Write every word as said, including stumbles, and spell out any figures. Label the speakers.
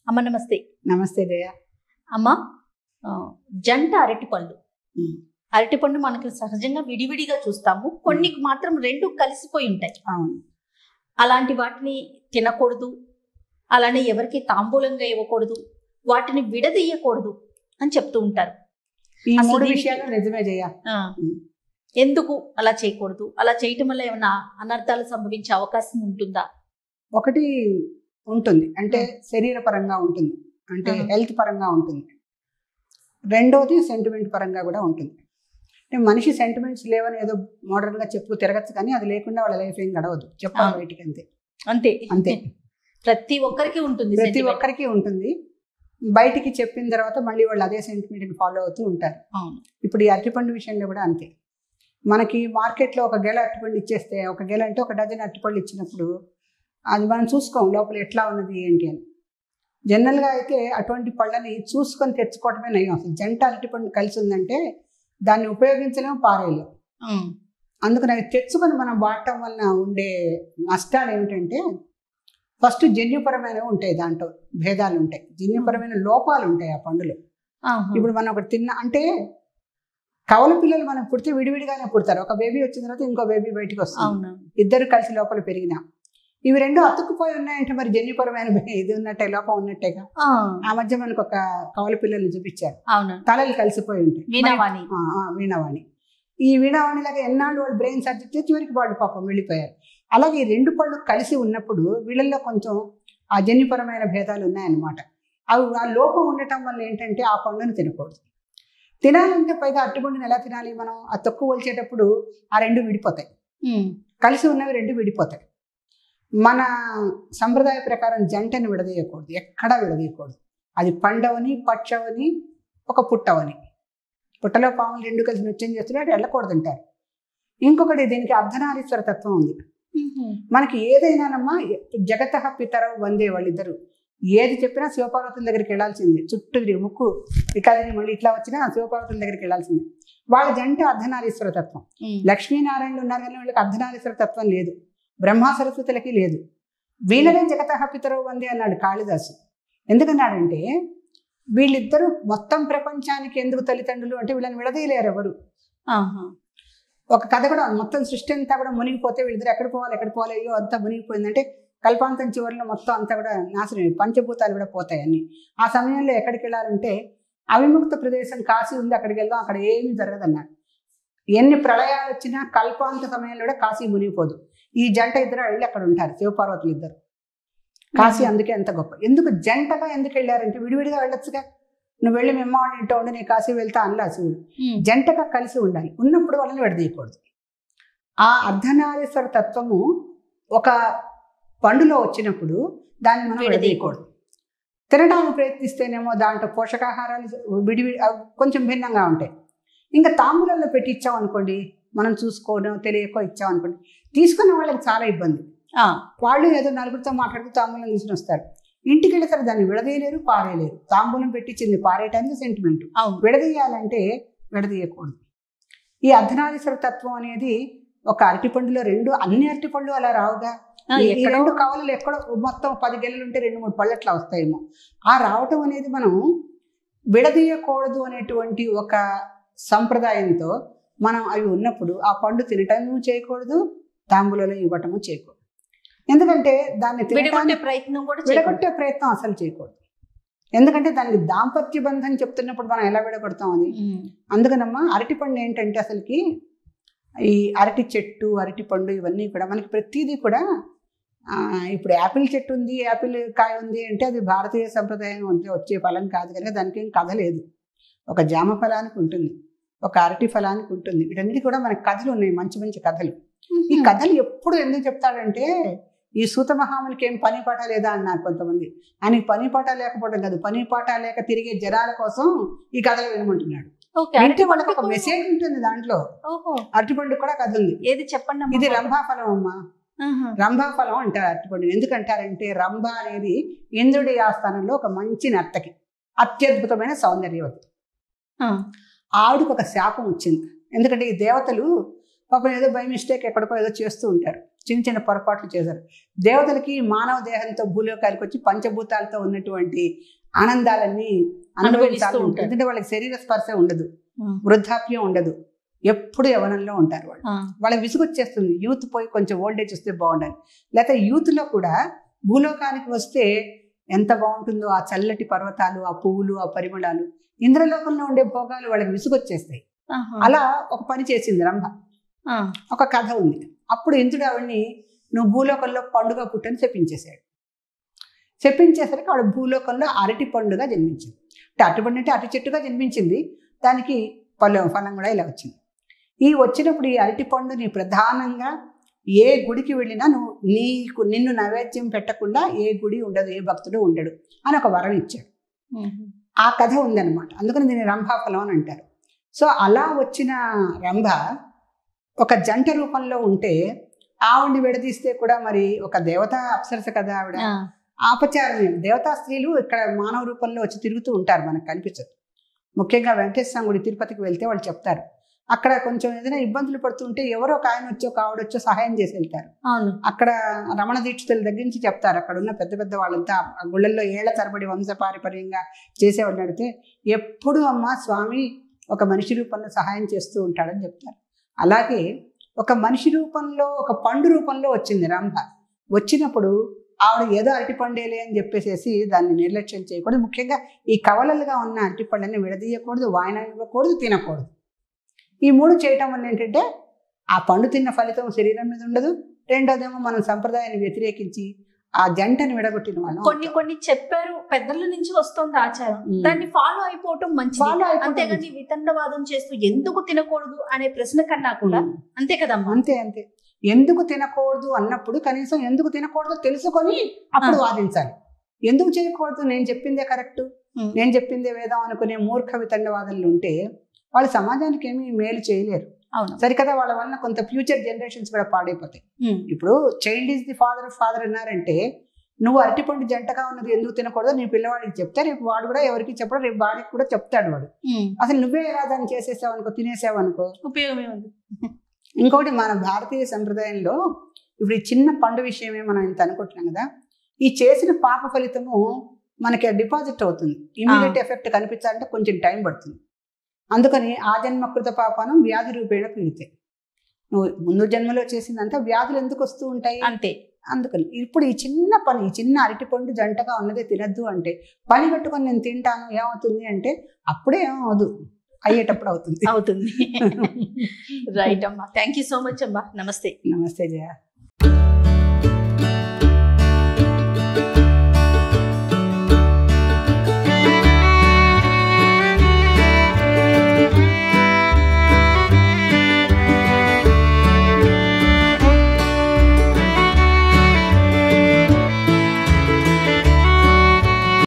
Speaker 1: అమ్మ నమస్తే.
Speaker 2: నమస్తే జయ.
Speaker 1: అమ్మ, జంట అరటిపళ్ళు. అరటిపండు మనకి సహజంగా విడివిడిగా చూస్తాము, కొన్ని మాత్రం రెండు కలిసిపోయి ఉంటాయి.
Speaker 2: అవును.
Speaker 1: అలాంటి వాటిని తినకూడదు, అలానే ఎవరికి తాంబూలంగా ఇవ్వకూడదు, వాటిని విడదీయకూడదు అని చెప్తూ ఉంటారు.
Speaker 2: ఈ మూడు విషయాలు నిజమే జయ.
Speaker 1: ఎందుకు అలా చేయకూడదు? అలా చేయటం వల్ల ఏమైనా అనర్థాలు సంభవించే అవకాశం ఉంటుందా?
Speaker 2: ఒకటి ఉంటుంది, అంటే శరీర పరంగా ఉంటుంది, అంటే హెల్త్ పరంగా ఉంటుంది. రెండోది సెంటిమెంట్ పరంగా కూడా ఉంటుంది. అంటే మనిషి సెంటిమెంట్స్ లేవని ఏదో మోడర్న్ గా చెప్పు తిరగచ్చు, కానీ అది లేకుండా వాళ్ళ లైఫ్ ఏం గడవదు. చెప్పాలి బయటికి, అంతే
Speaker 1: అంతే
Speaker 2: అంతే
Speaker 1: ప్రతి ఒక్కరికి ఉంటుంది,
Speaker 2: ప్రతి ఒక్కరికి ఉంటుంది. బయటికి చెప్పిన తర్వాత మళ్ళీ వాళ్ళు అదే సెంటిమెంట్ని ఫాలో అవుతూ ఉంటారు. ఇప్పుడు ఈ అరటిపండు విషయంలో కూడా అంతే. మనకి మార్కెట్లో ఒక గెల అరటిపండు ఇచ్చేస్తే, ఒక గెల అంటే ఒక డజన్ అరటిపళ్ళు ఇచ్చినప్పుడు అది మనం చూసుకోం లోపల ఎట్లా ఉన్నది ఏంటి అని. జనరల్గా అయితే అటువంటి పళ్ళని చూసుకొని తెచ్చుకోవటమే నయం. అసలు జంట అరటిపండు కలిసి ఉందంటే దాన్ని ఉపయోగించలేము, పారేయలేము. అందుకని అవి తెచ్చుకొని మనం వాడటం వలన ఉండే నష్టాలు ఏమిటంటే, ఫస్ట్ జన్యుపరమైనవి ఉంటాయి, దాంట్లో భేదాలు ఉంటాయి, జన్యుపరమైన లోపాలు ఉంటాయి ఆ పండులో. ఇప్పుడు మనం ఒకటి తిన్నా అంటే, కవల పిల్లలు మనం పుడితే విడివిడిగానే పుడతారు. ఒక బేబీ వచ్చిన తర్వాత ఇంకో బేబీ బయటకు వస్తుంది, ఇద్దరు కలిసి లోపల పెరిగినా. ఇవి రెండు అతుక్కుపోయి ఉన్నాయంటే మరి జన్యుపరమైన ఇది ఉన్నట్టే, లోపం ఉన్నట్టేగా. ఆ మధ్య మనకు ఒక కవల పిల్లల్ని చూపించారు, తలలు కలిసిపోయి ఉంటాయి,
Speaker 1: వీణావాణి.
Speaker 2: వీణావాణి ఈ వీణావాణి లాగా ఎన్నాళ్ళు వాళ్ళు బ్రెయిన్ సర్జరీ చేసి చివరికి వాళ్ళు పాపం వెళ్ళిపోయారు. అలాగే ఈ రెండు పళ్ళు కలిసి ఉన్నప్పుడు వీళ్ళల్లో కొంచెం ఆ జన్యుపరమైన భేదాలు ఉన్నాయన్నమాట. అవి ఆ లోపం ఉండటం వల్ల ఏంటంటే ఆ పండుని తినకూడదు. తినాలంటే పైగా అరటిపండుని ఎలా తినాలి మనం? ఆ తొక్కు ఒలిచేటప్పుడు ఆ రెండు విడిపోతాయి, కలిసి ఉన్నవి రెండు విడిపోతాయి. మన సంప్రదాయ ప్రకారం జంటని విడదీయకూడదు, ఎక్కడా విడదీయకూడదు. అది పండవని, పచ్చవని, ఒక పుట్టవని. పుట్టలో పాములు రెండు కలిసి నృత్యం చేస్తున్నాడు, వెళ్ళకూడదు అంటారు. ఇంకొకటి, దీనికి అర్ధనారీశ్వర తత్వం ఉంది. మనకి ఏదైనానమ్మా జగత పితరవు వందే, వాళ్ళిద్దరు ఏది చెప్పినా శివపార్వతుల దగ్గరికి వెళ్ళాల్సింది. చుట్టూ తిరిగి ముక్కు ఇకాదని మళ్ళీ ఇట్లా వచ్చినా శివపార్వతుల దగ్గరికి వెళ్ళాల్సింది. వాళ్ళ జంట అర్ధనారీశ్వర తత్వం. లక్ష్మీనారాయణలు ఉన్నారు కానీ వాళ్ళకి అర్ధనారీశ్వర తత్వం లేదు, బ్రహ్మ సరస్వతులకి లేదు. వీళ్ళనే జగత పితరవు వందే అన్నాడు కాళిదాసు. ఎందుకన్నాడంటే, వీళ్ళిద్దరూ మొత్తం ప్రపంచానికి ఎందుకు తల్లిదండ్రులు అంటే వీళ్ళని విడదీయలేరు ఎవరు. ఒక కథ కూడా, మొత్తం సృష్టి అంతా కూడా మునిగిపోతే వీళ్ళిద్దరు ఎక్కడ పోవాలి ఎక్కడ పోవాలి, అయ్యో అంతా మునిగిపోయిందంటే కల్పాంతం చివరిలో మొత్తం అంతా కూడా నాశనం, పంచభూతాలు కూడా పోతాయి అన్ని. ఆ సమయంలో ఎక్కడికి వెళ్ళాలంటే అవిముక్త ప్రదేశం కాశీ ఉంది, అక్కడికి వెళ్దాం, అక్కడ ఏమీ జరగదన్నారు. ఎన్ని ప్రళయాలు వచ్చినా కల్పాంత సమయంలో కూడా కాశీ మునిగిపోదు. ఈ జంట ఇద్దరు వెళ్ళి అక్కడ ఉంటారు, శివపార్వతులు ఇద్దరు. కాశీ అందుకే ఎంత గొప్ప. ఎందుకు జంటగా ఎందుకు వెళ్ళారంటే, విడివిడిగా వెళ్ళొచ్చుగా, నువ్వు వెళ్ళి మీ అమ్మ వాళ్ళ ఇంట్లో ఉండి నీ కాశీ వెళ్తా అనలా శివుడు. జంటగా కలిసి ఉండాలి, ఉన్నప్పుడు వాళ్ళని విడదీయకూడదు. ఆ అర్ధనారీశ్వర తత్వము ఒక పండులో వచ్చినప్పుడు దాన్ని మనం విడదీయకూడదు. తినడానికి ప్రయత్నిస్తేనేమో దాంట్లో పోషకాహారాలు విడివిడి కొంచెం భిన్నంగా ఉంటాయి. ఇంకా తాంబూలంలో పెట్టి ఇచ్చాం అనుకోండి, మనం చూసుకోవడం తెలియకో ఇచ్చాం అనుకోండి, తీసుకున్న వాళ్ళకి చాలా ఇబ్బంది. వాళ్ళు ఏదో నలుగురితో మాట్లాడుతూ తాంబూలం తీసుకుని వస్తారు, ఇంటికి వెళ్ళేసరికి దాన్ని విడదీయలేరు, పారేయలేరు. తాంబూలం పెట్టించింది పారేయటానికి సెంటిమెంట్, విడదీయాలంటే విడదీయకూడదు. ఈ అర్ధనారీశ్వర తత్వం అనేది ఒక అరటిపండులో రెండు, అన్ని అరటిపండ్లు అలా రావుగా. ఈ రెండు కవలలు ఎక్కడో మొత్తం పది గెలలు ఉంటే రెండు మూడు పళ్ళు అట్లా వస్తాయేమో. ఆ రావటం అనేది మనం విడదీయకూడదు అనేటువంటి ఒక సంప్రదాయంతో మనం అవి ఉన్నప్పుడు ఆ పండు తినటము చేయకూడదు, తాంబూలలో ఇవ్వటము చేయకూడదు. ఎందుకంటే దాన్ని
Speaker 1: విడగొట్టే ప్రయత్నం కూడా
Speaker 2: విడగొట్టే ప్రయత్నం అసలు చేయకూడదు. ఎందుకంటే దానికి దాంపత్య బంధం చెప్తున్నప్పుడు మనం ఎలా విడగొడతాం అది. అందుకనమ్మా అరటిపండు ఏంటంటే, అసలుకి ఈ అరటి చెట్టు, అరటి పండు ఇవన్నీ కూడా మనకి ప్రతిదీ కూడా, ఇప్పుడు యాపిల్ చెట్టు ఉంది, యాపిల్ కాయ ఉంది అంటే అది భారతీయ సంప్రదాయం అంటే వచ్చే ఫలం కాదు కనుక దానికి ఏం కథ లేదు. ఒక జామ ఫలానికి ఉంటుంది, ఒక అరటి ఫలానికి ఉంటుంది. వీటన్నిటి కూడా మనకి కథలు ఉన్నాయి, మంచి మంచి కథలు. ఈ కథలు ఎప్పుడు ఎందుకు చెప్తాడంటే, ఈ సూత మహామునికి ఏం పని పాట లేదా అన్నారు కొంతమంది. ఆయనకి పని పాట లేకపోవడం కాదు, పని పాట లేక తిరిగే జనాల కోసం ఈ కథలు వినమంటున్నాడు. అంటే వాళ్ళకి ఒక మెసేజ్ ఉంటుంది దాంట్లో. అరటిపండు కూడా కథ ఉంది.
Speaker 1: ఏది చెప్పండి.
Speaker 2: ఇది రంభాఫలం అమ్మా, రంభాఫలం అంటారు అరటిపండు. ఎందుకంటారంటే, రంభ అనేది ఇంద్రుడి ఆస్థానంలో ఒక మంచి నర్తకి, అత్యద్భుతమైన సౌందర్యవతి. ఆవిడకు ఒక శాపం వచ్చింది. ఎందుకంటే ఈ దేవతలు పాపం ఏదో బై మిస్టేక్ ఎక్కడికో ఏదో చేస్తూ ఉంటారు, చిన్న చిన్న పొరపాట్లు చేశారు. దేవతలకి మానవ దేహంతో భూలోకానికి వచ్చి పంచభూతాలతో ఉన్నటువంటి ఆనందాలన్నీ అనుభవించాలి. ఎందుకంటే వాళ్ళకి శరీర స్పర్శ ఉండదు, వృద్ధాప్యం ఉండదు, ఎప్పుడు యవనంలో ఉంటారు వాళ్ళు. వాళ్ళకి విసుగొచ్చేస్తుంది యూత్ పోయి కొంచెం ఓల్డేజ్ వస్తే బాగుండాలి. లేకపోతే యూత్లో కూడా భూలోకానికి వస్తే ఎంత బాగుంటుందో ఆ చల్లటి పర్వతాలు, ఆ పువ్వులు, ఆ పరిమళాలు. ఇంద్రలోకంలో ఉండే భోగాలు వాళ్ళకి విసుగొచ్చేస్తాయి. అలా ఒక పని చేసింది రంభ. ఒక కథ ఉంది. అప్పుడు ఇంద్రుడు ఆవిడ్ని నువ్వు భూలోకంలో పండుగ పుట్టని చెప్పించేశాడు. చెప్పించేసరికి ఆవిడ భూలోకంలో అరటి పండుగ జన్మించింది. అంటే అరటి పండు అంటే అరటి చెట్టుగా జన్మించింది. దానికి పళ్ళు ఫలం కూడా ఇలా వచ్చింది. ఈ వచ్చినప్పుడు ఈ అరటి పండుని ప్రధానంగా ఏ గుడికి వెళ్ళినా నువ్వు నీకు నిన్ను నైవేద్యం పెట్టకుండా ఏ గుడి ఉండదు, ఏ భక్తుడు ఉండడు అని ఒక వరం ఇచ్చాడు. ఆ కథ ఉందన్నమాట. అందుకని దీన్ని రంభాఫలం అని అంటారు. సో అలా వచ్చిన రంభ ఒక జంట రూపంలో ఉంటే ఆవిడ్ని విడదీస్తే కూడా మరి ఒక దేవత అప్సరస కదా ఆవిడ. ఆపచారం దేవతా స్త్రీలు ఇక్కడ మానవ రూపంలో వచ్చి తిరుగుతూ ఉంటారు, మనకు కనిపించదు. ముఖ్యంగా వెంకటేశ్వర గుడి తిరుపతికి వెళ్తే వాళ్ళు చెప్తారు, అక్కడ కొంచెం ఏదైనా ఇబ్బందులు పడుతుంటే ఎవరో ఒక ఆయన వచ్చో ఒక ఆవిడ వచ్చో సహాయం చేసి వెళ్తారు. అక్కడ రమణ దీక్షితుల దగ్గర నుంచి చెప్తారు, అక్కడ ఉన్న పెద్ద పెద్ద వాళ్ళంతా ఆ గుళ్ళల్లో ఏళ్ల తరబడి వంశపారపర్యంగా చేసేవాళ్ళు అడిగితే ఎప్పుడు అమ్మ స్వామి ఒక మనిషి రూపంలో సహాయం చేస్తూ ఉంటాడని చెప్తారు. అలాగే ఒక మనిషి రూపంలో ఒక పండు రూపంలో వచ్చింది రంభ. వచ్చినప్పుడు ఆవిడ ఏదో అరటిపండేలే అని చెప్పేసేసి దాన్ని నిర్లక్ష్యం చేయకూడదు. ముఖ్యంగా ఈ కవలలుగా ఉన్న అరటిపండుని విడదీయకూడదు, వాయిన ఇవ్వకూడదు, తినకూడదు. ఈ మూడు చేయటం వల్ల ఏంటంటే ఆ పండు తిన్న ఫలితం శరీరం మీద ఉండదు. రెండోదేమో మనం సంప్రదాయాన్ని వ్యతిరేకించి ఆ జంటని విడగొట్టిన వాళ్ళం.
Speaker 1: కొన్ని కొన్ని చెప్పారు, పెద్దల నుంచి వస్తుంది ఆచారం, దాన్ని ఫాలో అయిపోవటం మంచిది. అంతేగాని వితండవాదం చేస్తూ ఎందుకు తినకూడదు అనే ప్రశ్న కన్నా కూడా అంతే కదమ్మా.
Speaker 2: అంతే అంతే ఎందుకు తినకూడదు అన్నప్పుడు కనీసం ఎందుకు తినకూడదు తెలుసుకొని అప్పుడు వాదించాలి. ఎందుకు చేయకూడదు, నేను చెప్పిందే కరెక్ట్, నేను చెప్పిందే వేదం అనుకునే మూర్ఖ వితండవాదాలు ఉంటే వాళ్ళు సమాజానికి ఏమీ మేలు చేయలేరు. సరికదా వాళ్ళ వల్ల కొంత ఫ్యూచర్ జనరేషన్స్ కూడా పాడైపోతాయి. ఇప్పుడు child is the father of father అన్నారంటే నువ్వు అరటిపండు జంటగా ఉన్నది ఎందుకు తినకూడదు నీ పిల్లవాడికి చెప్తే రేపు వాడు కూడా ఎవరికి చెప్పడం, రేపు భార్యకి కూడా చెప్తాడు వాడు. అసలు నువ్వే ఎలా దాన్ని చేసేసావు అనుకో, తినేసావు అనుకో, ఉపయోగమే ఉంది. ఇంకొకటి మన భారతీయ సంప్రదాయంలో ఇప్పుడు ఈ చిన్న పండు విషయమే మనం ఇంత అనుకుంటున్నాం కదా, ఈ చేసిన పాప ఫలితము మనకి డిపాజిట్ అవుతుంది. ఇమీడియట్ ఎఫెక్ట్ కనిపించాలంటే కొంచెం టైం పడుతుంది. అందుకని ఆ జన్మకృత పాపానం వ్యాధి రూపేణ పీడితే, నువ్వు ముందు జన్మలో చేసిందంతా వ్యాధులు ఎందుకు వస్తూ ఉంటాయి
Speaker 1: అంతే.
Speaker 2: అందుకని ఇప్పుడు ఈ చిన్న పని, ఈ చిన్న అరటిపండు జంటగా ఉన్నదే తినద్దు అంటే పని కట్టుకొని నేను తింటాను ఏమవుతుంది అంటే అప్పుడే ఏమవుదు, అయ్యేటప్పుడు అవుతుంది
Speaker 1: అవుతుంది రైట్ అమ్మా. థ్యాంక్ యూ సో మచ్ అమ్మా. నమస్తే.
Speaker 2: నమస్తే జయ.